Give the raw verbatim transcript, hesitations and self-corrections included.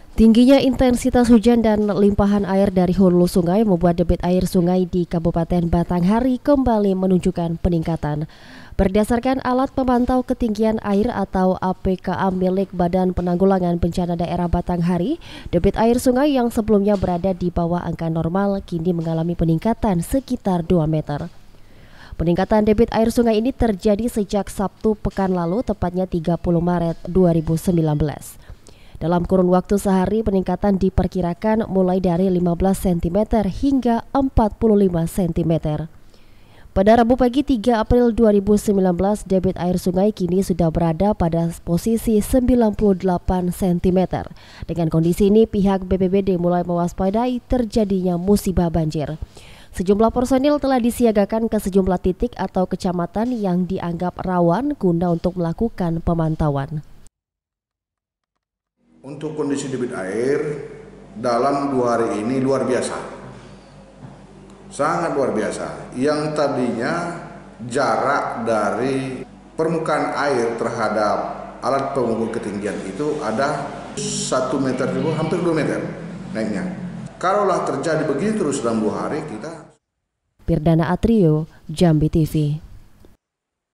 Tingginya intensitas hujan dan limpahan air dari hulu sungai membuat debit air sungai di Kabupaten Batanghari kembali menunjukkan peningkatan. Berdasarkan alat pemantau ketinggian air atau A P K A milik Badan Penanggulangan Bencana Daerah Batanghari, debit air sungai yang sebelumnya berada di bawah angka normal kini mengalami peningkatan sekitar dua meter. Peningkatan debit air sungai ini terjadi sejak Sabtu pekan lalu, tepatnya tiga puluh Maret dua ribu sembilan belas. Dalam kurun waktu sehari, peningkatan diperkirakan mulai dari lima belas sentimeter hingga empat puluh lima sentimeter. Pada Rabu pagi tiga April dua ribu sembilan belas, debit air sungai kini sudah berada pada posisi sembilan puluh delapan sentimeter. Dengan kondisi ini, pihak B P B D mulai mewaspadai terjadinya musibah banjir. Sejumlah personil telah disiagakan ke sejumlah titik atau kecamatan yang dianggap rawan guna untuk melakukan pemantauan. Untuk kondisi debit air dalam dua hari ini luar biasa, sangat luar biasa. Yang tadinya jarak dari permukaan air terhadap alat pengukur ketinggian itu ada satu meter, hampir dua meter naiknya. Kalaulah terjadi begini terus dalam dua hari kita. Pirdana Atrio, Jambi T V.